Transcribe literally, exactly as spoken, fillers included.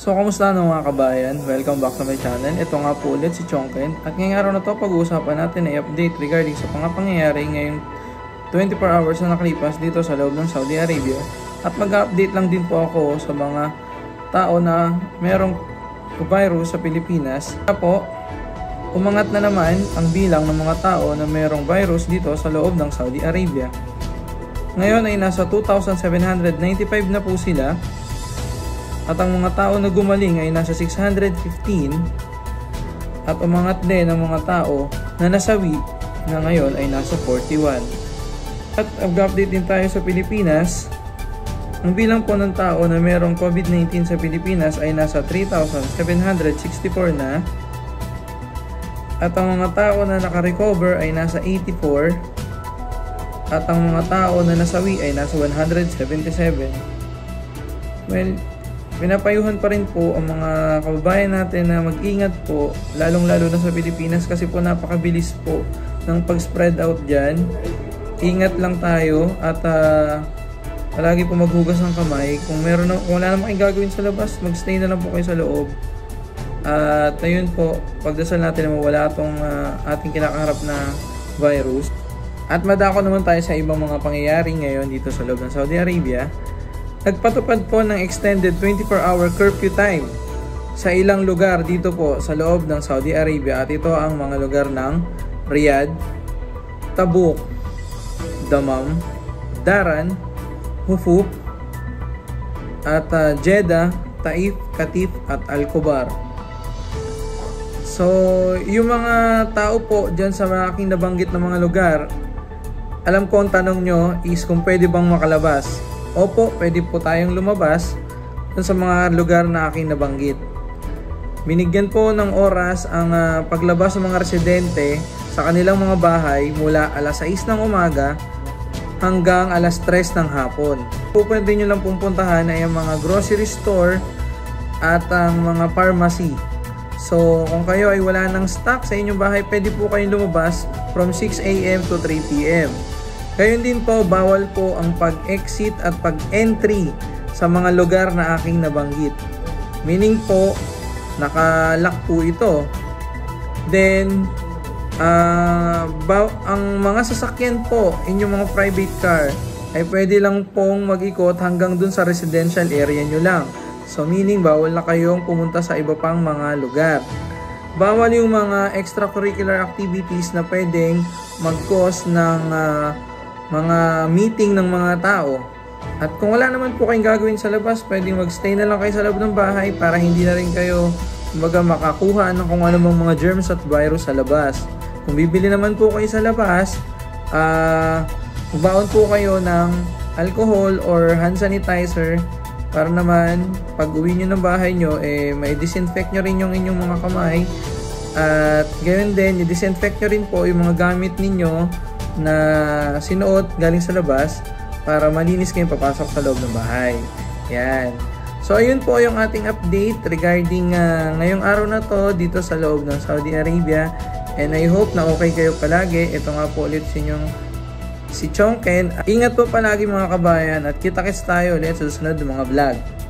So, kamusta na mga kabayan? Welcome back to my channel. Ito nga po ulit si Chongken. At ngayong araw na to, pag-uusapan natin ay update regarding sa mga pangyayari ngayong twenty-four hours na nakalipas dito sa loob ng Saudi Arabia. At mag-update lang din po ako sa mga tao na merong virus sa Pilipinas. Kaya po, umangat na naman ang bilang ng mga tao na merong virus dito sa loob ng Saudi Arabia. Ngayon ay nasa two thousand seven hundred ninety-five na po sila. At ang mga tao na gumaling ay nasa six hundred fifteen. At umangat din ang mga tao na nasawi na ngayon ay nasa forty-one. At mag-update din tayo sa Pilipinas. Ang bilang po ng tao na merong COVID nineteen sa Pilipinas ay nasa three thousand seven hundred sixty-four na. At ang mga tao na naka-recover ay nasa eighty-four. At ang mga tao na nasawi ay nasa one hundred seventy-seven. Well, pinapayuhan pa rin po ang mga kababayan natin na mag-ingat po, lalong-lalo na sa Pilipinas kasi po napakabilis po ng pag-spread out dyan. Ingat lang tayo at uh, palagi po maghugas ng kamay. Kung meron na, kung wala naman kayong gagawin sa labas, mag-stay na lang po kayo sa loob. At uh, ayun po, pagdasal natin na mawala itong uh, ating kinakaharap na virus. At madako naman tayo sa ibang mga pangyayari ngayon dito sa loob ng Saudi Arabia. Nagpatupad po ng extended twenty-four hour curfew time sa ilang lugar dito po sa loob ng Saudi Arabia. At ito ang mga lugar ng Riyadh, Tabuk, Dammam, Daran, Hufuk, at uh, Jeddah, Taif, Qatif, at Al-Khobar. So, yung mga tao po dyan sa mga aking nabanggit na mga lugar, alam ko ang tanong nyo is kung pwede bang makalabas. Opo, pwede po tayong lumabas dun sa mga lugar na aking nabanggit. Binigyan po ng oras ang uh, paglabas ng mga residente sa kanilang mga bahay mula alas sais ng umaga hanggang alas tres ng hapon. Po pwede nyo lang pupuntahan ay ang mga grocery store at ang mga pharmacy. So, kung kayo ay wala ng stock sa inyong bahay, pwede po kayong lumabas from six a m to three p m Gayon din po, bawal po ang pag-exit at pag-entry sa mga lugar na aking nabanggit. Meaning po, naka-lock po ito. Then, uh, ang mga sasakyan po, inyong mga private car, ay pwede lang pong mag-ikot hanggang dun sa residential area nyo lang. So, meaning, bawal na kayong pumunta sa iba pang mga lugar. Bawal yung mga extracurricular activities na pwedeng mag-cause ng uh, mga meeting ng mga tao. At kung wala naman po kayong gagawin sa labas, pwedeng magstay na lang kayo sa loob ng bahay para hindi na rin kayo kumbaga makakuha ng kung anumang mga germs at virus sa labas. Kung bibili naman po kayo sa labas, uh, magbaon po kayo ng alcohol or hand sanitizer para naman pag uwi nyo ng bahay nyo, eh, may disinfect nyo rin yung inyong mga kamay. At gayon din, i-disinfect nyo rin po yung mga gamit ninyo na sinuot galing sa labas para malinis kayong papasok sa loob ng bahay. Yan. So, ayun po yung ating update regarding uh, ngayong araw na to dito sa loob ng Saudi Arabia. And I hope na okay kayo palagi. Ito nga po ulit sa inyong si Chongken. Ingat po palagi mga kabayan at kita-kits tayo ulit sa susunod ng mga vlog.